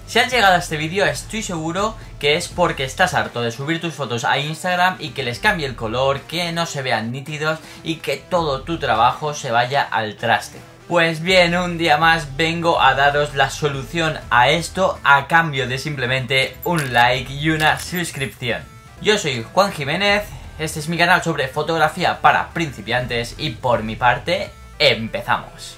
Si has llegado a este vídeo estoy seguro que es porque estás harto de subir tus fotos a Instagram y que les cambie el color, que no se vean nítidos y que todo tu trabajo se vaya al traste. Pues bien, un día más vengo a daros la solución a esto a cambio de simplemente un like y una suscripción. Yo soy Juan Jiménez, este es mi canal sobre fotografía para principiantes y por mi parte, empezamos.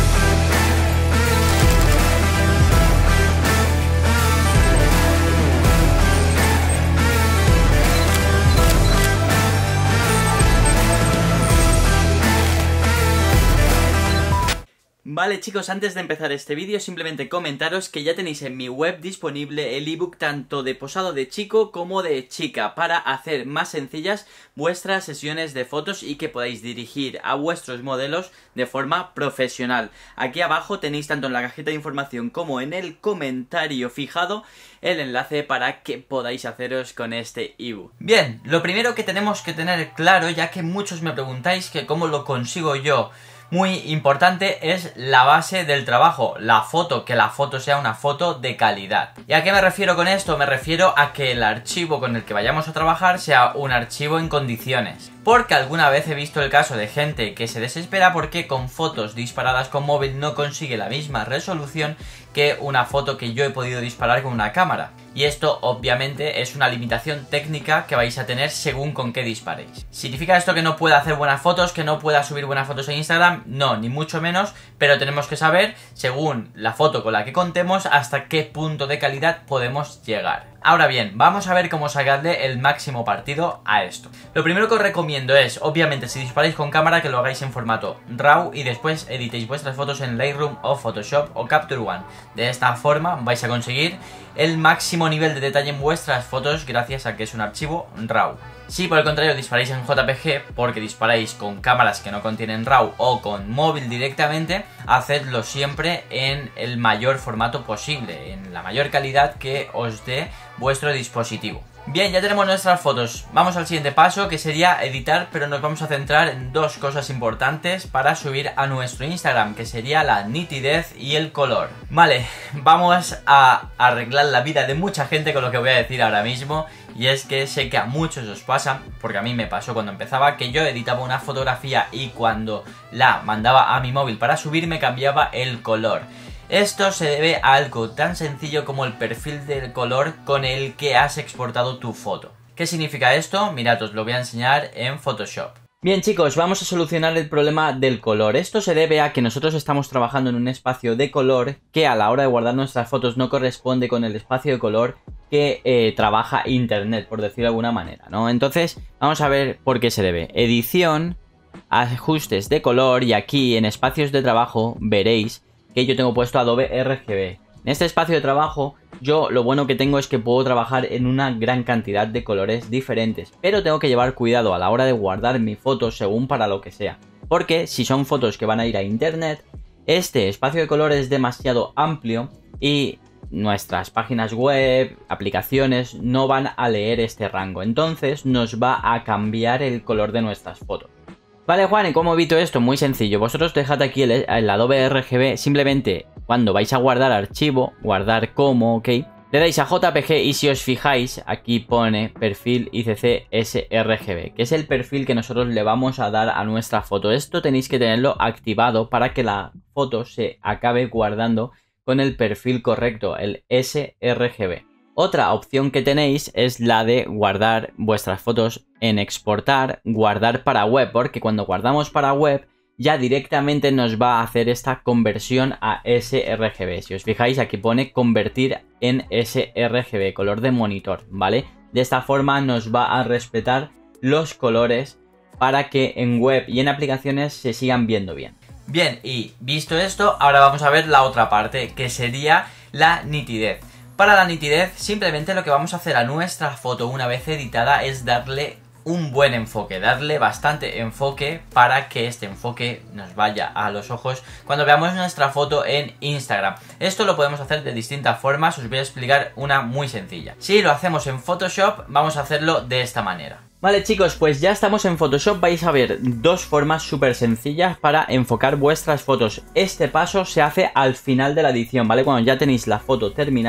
Vale chicos, antes de empezar este vídeo simplemente comentaros que ya tenéis en mi web disponible el ebook tanto de posado de chico como de chica para hacer más sencillas vuestras sesiones de fotos y que podáis dirigir a vuestros modelos de forma profesional. Aquí abajo tenéis tanto en la cajita de información como en el comentario fijado el enlace para que podáis haceros con este ebook. Bien, lo primero que tenemos que tener claro, ya que muchos me preguntáis que cómo lo consigo yo, muy importante es la base del trabajo, la foto, que la foto sea una foto de calidad. ¿Y a qué me refiero con esto? Me refiero a que el archivo con el que vayamos a trabajar sea un archivo en condiciones. Porque alguna vez he visto el caso de gente que se desespera porque con fotos disparadas con móvil no consigue la misma resolución que una foto que yo he podido disparar con una cámara. Y esto obviamente es una limitación técnica que vais a tener según con qué disparéis. ¿Significa esto que no pueda hacer buenas fotos, que no pueda subir buenas fotos en Instagram? No, ni mucho menos, pero tenemos que saber, según la foto con la que contemos, hasta qué punto de calidad podemos llegar. Ahora bien, vamos a ver cómo sacarle el máximo partido a esto. Lo primero que os recomiendo es, obviamente, si disparáis con cámara, que lo hagáis en formato RAW y después editéis vuestras fotos en Lightroom o Photoshop o Capture One. De esta forma vais a conseguir el máximo nivel de detalle en vuestras fotos gracias a que es un archivo RAW. Si por el contrario disparáis en JPG porque disparáis con cámaras que no contienen RAW o con móvil directamente, hacedlo siempre en el mayor formato posible, en la mayor calidad que os dé vuestro dispositivo. Bien, ya tenemos nuestras fotos. Vamos al siguiente paso, que sería editar, pero nos vamos a centrar en dos cosas importantes para subir a nuestro Instagram, que sería la nitidez y el color. Vale, vamos a arreglar la vida de mucha gente con lo que voy a decir ahora mismo, y es que sé que a muchos os pasa, porque a mí me pasó cuando empezaba, que yo editaba una fotografía y cuando la mandaba a mi móvil para subir me cambiaba el color. Esto se debe a algo tan sencillo como el perfil del color con el que has exportado tu foto. ¿Qué significa esto? Mirad, os lo voy a enseñar en Photoshop. Bien chicos, vamos a solucionar el problema del color. Esto se debe a que nosotros estamos trabajando en un espacio de color que a la hora de guardar nuestras fotos no corresponde con el espacio de color que trabaja Internet, por decirlo de alguna manera, ¿no? Entonces, vamos a ver por qué se debe. Edición, ajustes de color y aquí en espacios de trabajo veréis que yo tengo puesto Adobe RGB. En este espacio de trabajo, yo lo bueno que tengo es que puedo trabajar en una gran cantidad de colores diferentes, pero tengo que llevar cuidado a la hora de guardar mi foto según para lo que sea. Porque si son fotos que van a ir a internet, este espacio de color es demasiado amplio y nuestras páginas web, aplicaciones, no van a leer este rango. Entonces nos va a cambiar el color de nuestras fotos. Vale Juan, ¿y cómo evito esto? Muy sencillo, vosotros dejad aquí el Adobe RGB, simplemente cuando vais a guardar archivo, guardar como, ok, le dais a JPG y si os fijáis aquí pone perfil ICC sRGB, que es el perfil que nosotros le vamos a dar a nuestra foto. Esto tenéis que tenerlo activado para que la foto se acabe guardando con el perfil correcto, el sRGB. Otra opción que tenéis es la de guardar vuestras fotos en exportar, guardar para web, porque cuando guardamos para web ya directamente nos va a hacer esta conversión a sRGB. Si os fijáis aquí pone convertir en sRGB, color de monitor, ¿vale? De esta forma nos va a respetar los colores para que en web y en aplicaciones se sigan viendo bien. Bien, y visto esto, ahora vamos a ver la otra parte, que sería la nitidez. Para la nitidez, simplemente lo que vamos a hacer a nuestra foto una vez editada es darle un buen enfoque, darle bastante enfoque para que este enfoque nos vaya a los ojos cuando veamos nuestra foto en Instagram. Esto lo podemos hacer de distintas formas, os voy a explicar una muy sencilla. Si lo hacemos en Photoshop, vamos a hacerlo de esta manera. Vale chicos, pues ya estamos en Photoshop, vais a ver dos formas súper sencillas para enfocar vuestras fotos. Este paso se hace al final de la edición, ¿vale? Cuando ya tenéis la foto terminada,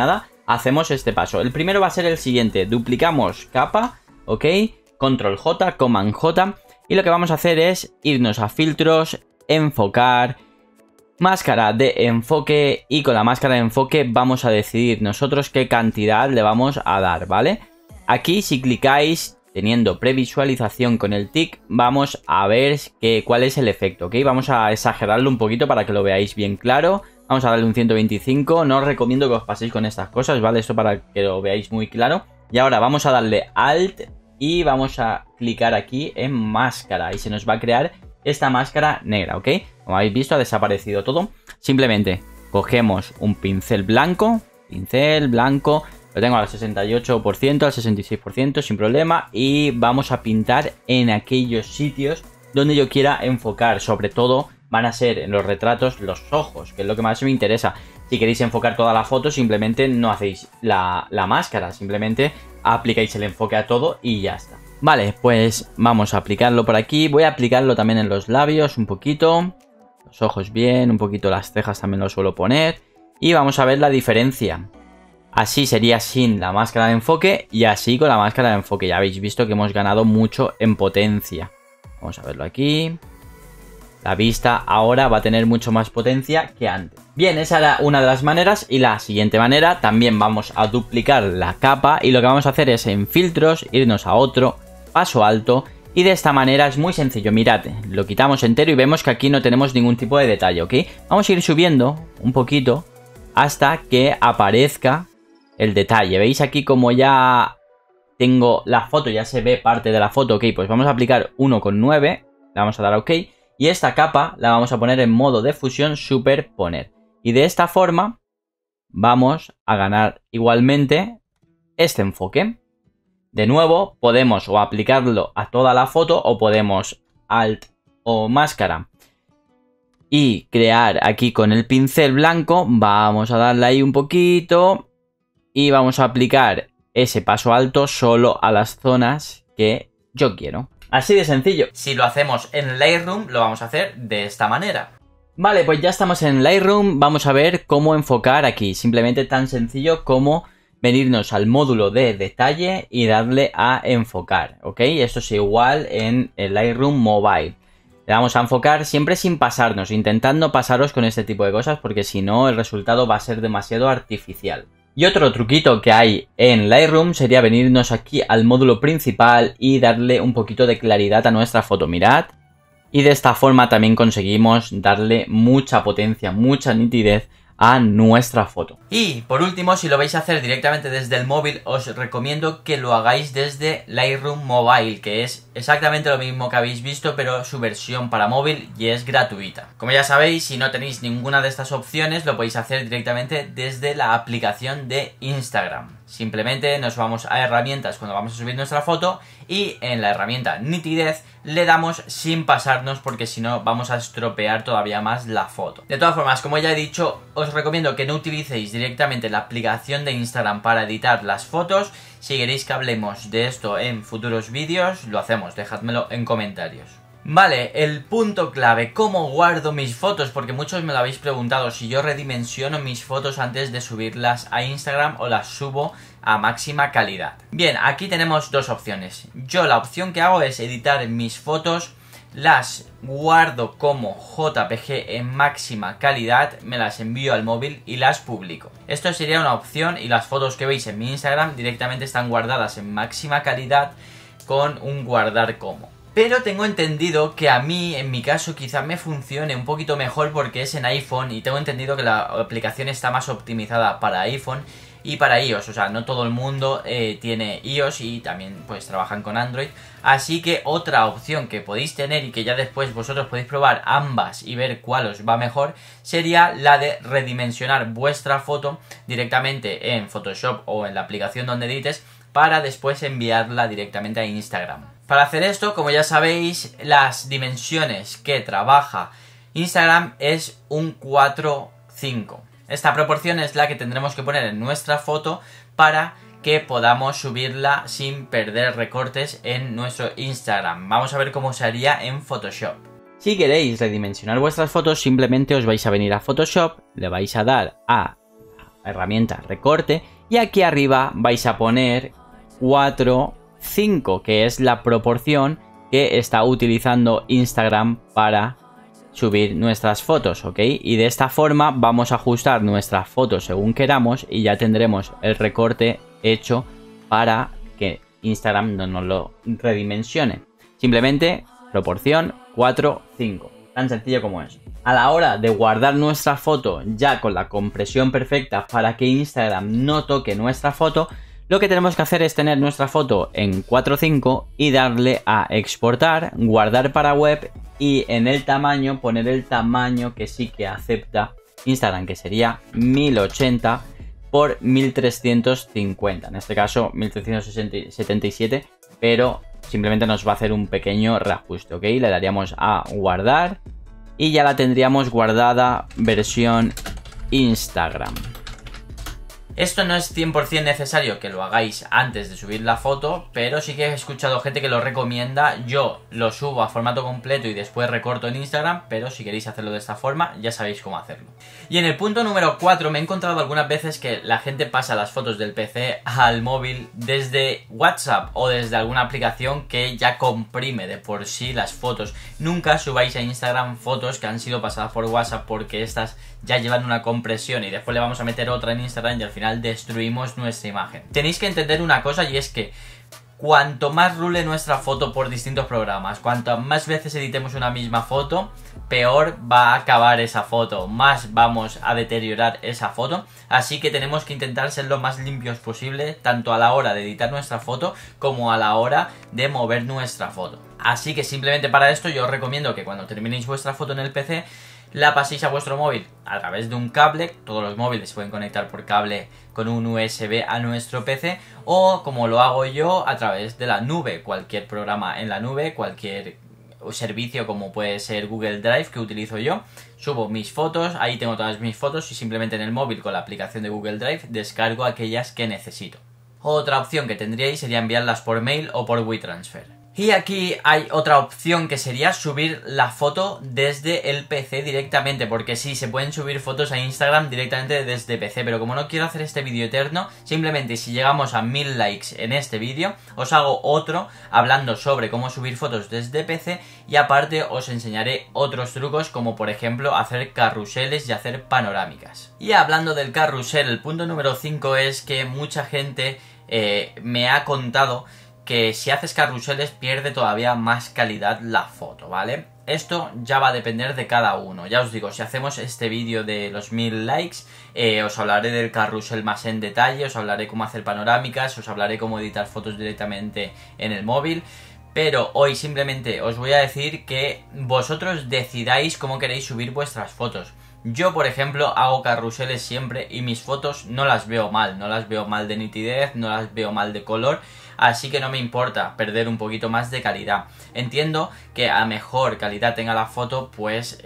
hacemos este paso. El primero va a ser el siguiente. Duplicamos capa, ¿ok? Control J, Command J. Y lo que vamos a hacer es irnos a filtros, enfocar, máscara de enfoque. Y con la máscara de enfoque vamos a decidir nosotros qué cantidad le vamos a dar, ¿vale? Aquí si clicáis teniendo previsualización con el tic, vamos a ver cuál es el efecto, ¿ok? Vamos a exagerarlo un poquito para que lo veáis bien claro. Vamos a darle un 125. No os recomiendo que os paséis con estas cosas, ¿vale? Esto para que lo veáis muy claro. Y ahora vamos a darle Alt y vamos a clicar aquí en máscara. Y se nos va a crear esta máscara negra, ¿ok? Como habéis visto, ha desaparecido todo. Simplemente cogemos un pincel blanco. Lo tengo al 68%, al 66% sin problema. Y vamos a pintar en aquellos sitios donde yo quiera enfocar. Sobre todo van a ser en los retratos los ojos, que es lo que más me interesa. Si queréis enfocar toda la foto, simplemente no hacéis la máscara. Simplemente aplicáis el enfoque a todo y ya está. Vale, pues vamos a aplicarlo por aquí. Voy a aplicarlo también en los labios un poquito. Los ojos bien, un poquito las cejas también lo suelo poner. Y vamos a ver la diferencia. Así sería sin la máscara de enfoque y así con la máscara de enfoque. Ya habéis visto que hemos ganado mucho en potencia. Vamos a verlo aquí. La vista ahora va a tener mucho más potencia que antes. Bien, esa era una de las maneras. Y la siguiente manera, también vamos a duplicar la capa. Y lo que vamos a hacer es en filtros, irnos a otro, paso alto. Y de esta manera es muy sencillo. Mirad, lo quitamos entero y vemos que aquí no tenemos ningún tipo de detalle, ¿ok? Vamos a ir subiendo un poquito hasta que aparezca el detalle. ¿Veis aquí como ya tengo la foto? Ya se ve parte de la foto, ¿ok? Pues vamos a aplicar 1,9. Le vamos a dar a OK. Y esta capa la vamos a poner en modo de fusión superponer. Y de esta forma vamos a ganar igualmente este enfoque. De nuevo, podemos o aplicarlo a toda la foto o podemos Alt o máscara y crear aquí con el pincel blanco. Vamos a darle ahí un poquito y vamos a aplicar ese paso alto solo a las zonas que yo quiero. Así de sencillo. Si lo hacemos en Lightroom, lo vamos a hacer de esta manera. Vale, pues ya estamos en Lightroom. Vamos a ver cómo enfocar aquí. Simplemente tan sencillo como venirnos al módulo de detalle y darle a enfocar, ¿ok? Esto es igual en el Lightroom Mobile. Le vamos a enfocar siempre sin pasarnos, intentando pasaros con este tipo de cosas porque si no el resultado va a ser demasiado artificial. Y otro truquito que hay en Lightroom sería venirnos aquí al módulo principal y darle un poquito de claridad a nuestra foto, mirad. Y de esta forma también conseguimos darle mucha potencia, mucha nitidez a nuestra foto. Y por último, si lo vais a hacer directamente desde el móvil, os recomiendo que lo hagáis desde Lightroom Mobile, que es exactamente lo mismo que habéis visto, pero su versión para móvil y es gratuita. Como ya sabéis, si no tenéis ninguna de estas opciones, lo podéis hacer directamente desde la aplicación de Instagram. Simplemente nos vamos a herramientas cuando vamos a subir nuestra foto y en la herramienta nitidez le damos sin pasarnos porque si no vamos a estropear todavía más la foto. De todas formas, como ya he dicho, os recomiendo que no utilicéis directamente la aplicación de Instagram para editar las fotos. Si queréis que hablemos de esto en futuros vídeos, lo hacemos, dejádmelo en comentarios. Vale, el punto clave, ¿cómo guardo mis fotos? Porque muchos me lo habéis preguntado, si yo redimensiono mis fotos antes de subirlas a Instagram o las subo a máxima calidad. Bien, aquí tenemos dos opciones. Yo la opción que hago es editar mis fotos, las guardo como JPG en máxima calidad, me las envío al móvil y las publico. Esto sería una opción y las fotos que veis en mi Instagram directamente están guardadas en máxima calidad con un guardar como. Pero tengo entendido que a mí, en mi caso, quizás me funcione un poquito mejor porque es en iPhone y tengo entendido que la aplicación está más optimizada para iPhone y para iOS. O sea, no todo el mundo tiene iOS y también pues trabajan con Android. Así que otra opción que podéis tener y que ya después vosotros podéis probar ambas y ver cuál os va mejor sería la de redimensionar vuestra foto directamente en Photoshop o en la aplicación donde edites para después enviarla directamente a Instagram. Para hacer esto, como ya sabéis, las dimensiones que trabaja Instagram es un 4:5. Esta proporción es la que tendremos que poner en nuestra foto para que podamos subirla sin perder recortes en nuestro Instagram. Vamos a ver cómo se haría en Photoshop. Si queréis redimensionar vuestras fotos, simplemente os vais a venir a Photoshop, le vais a dar a la herramienta recorte Y aquí arriba vais a poner 4:5, que es la proporción que está utilizando Instagram para subir nuestras fotos, ¿ok? Y de esta forma vamos a ajustar nuestras fotos según queramos y ya tendremos el recorte hecho para que Instagram no nos lo redimensione. Simplemente proporción 4:5. Tan sencillo como eso. A la hora de guardar nuestra foto ya con la compresión perfecta para que Instagram no toque nuestra foto, lo que tenemos que hacer es tener nuestra foto en 4:5 y darle a exportar, guardar para web y en el tamaño poner el tamaño que sí que acepta Instagram, que sería 1080 por 1350. En este caso 1377, pero simplemente nos va a hacer un pequeño reajuste, ¿ok? Le daríamos a guardar y ya la tendríamos guardada versión Instagram. Esto no es 100% necesario que lo hagáis antes de subir la foto, pero sí que he escuchado gente que lo recomienda. Yo lo subo a formato completo y después recorto en Instagram, pero si queréis hacerlo de esta forma, ya sabéis cómo hacerlo. Y en el punto número 4 me he encontrado algunas veces que la gente pasa las fotos del PC al móvil desde WhatsApp o desde alguna aplicación que ya comprime de por sí las fotos. Nunca subáis a Instagram fotos que han sido pasadas por WhatsApp, porque estas ya llevan una compresión y después le vamos a meter otra en Instagram y al final destruimos nuestra imagen. Tenéis que entender una cosa, y es que cuanto más rule nuestra foto por distintos programas, cuanto más veces editemos una misma foto, peor va a acabar esa foto, más vamos a deteriorar esa foto. Así que tenemos que intentar ser lo más limpios posible, tanto a la hora de editar nuestra foto como a la hora de mover nuestra foto. Así que simplemente para esto yo os recomiendo que cuando terminéis vuestra foto en el PC, la paséis a vuestro móvil a través de un cable. Todos los móviles se pueden conectar por cable con un USB a nuestro PC, o como lo hago yo, a través de la nube. Cualquier programa en la nube, cualquier servicio como puede ser Google Drive que utilizo yo, subo mis fotos, ahí tengo todas mis fotos y simplemente en el móvil con la aplicación de Google Drive descargo aquellas que necesito. Otra opción que tendríais sería enviarlas por mail o por WeTransfer. Y aquí hay otra opción que sería subir la foto desde el PC directamente, porque sí, se pueden subir fotos a Instagram directamente desde PC, pero como no quiero hacer este vídeo eterno, simplemente si llegamos a 1000 likes en este vídeo, os hago otro hablando sobre cómo subir fotos desde PC y aparte os enseñaré otros trucos como por ejemplo hacer carruseles y hacer panorámicas. Y hablando del carrusel, el punto número 5 es que mucha gente me ha contado que si haces carruseles pierde todavía más calidad la foto, ¿vale? Esto ya va a depender de cada uno. Ya os digo, si hacemos este vídeo de los 1000 likes, os hablaré del carrusel más en detalle, os hablaré cómo hacer panorámicas, os hablaré cómo editar fotos directamente en el móvil. Pero hoy simplemente os voy a decir que vosotros decidáis cómo queréis subir vuestras fotos. Yo, por ejemplo, hago carruseles siempre y mis fotos no las veo mal. No las veo mal de nitidez, no las veo mal de color. Así que no me importa perder un poquito más de calidad. Entiendo que a mejor calidad tenga la foto, pues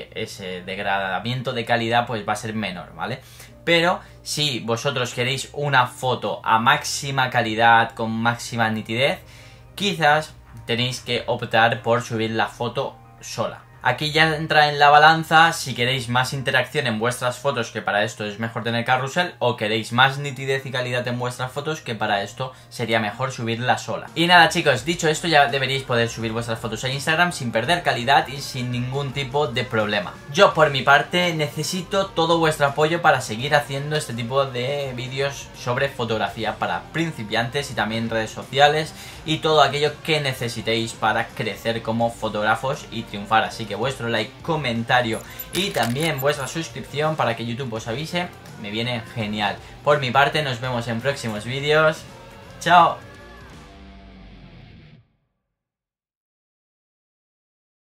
ese degradamiento de calidad pues va a ser menor, ¿vale? Pero si vosotros queréis una foto a máxima calidad, con máxima nitidez, quizás tenéis que optar por subir la foto sola. Aquí ya entra en la balanza si queréis más interacción en vuestras fotos, que para esto es mejor tener carrusel, o queréis más nitidez y calidad en vuestras fotos, que para esto sería mejor subirla sola. Y nada chicos, dicho esto ya deberíais poder subir vuestras fotos a Instagram sin perder calidad y sin ningún tipo de problema. Yo por mi parte necesito todo vuestro apoyo para seguir haciendo este tipo de vídeos sobre fotografía para principiantes y también redes sociales y todo aquello que necesitéis para crecer como fotógrafos y triunfar. Así que vuestro like, comentario y también vuestra suscripción para que YouTube os avise me viene genial. Por mi parte nos vemos en próximos vídeos. ¡Chao!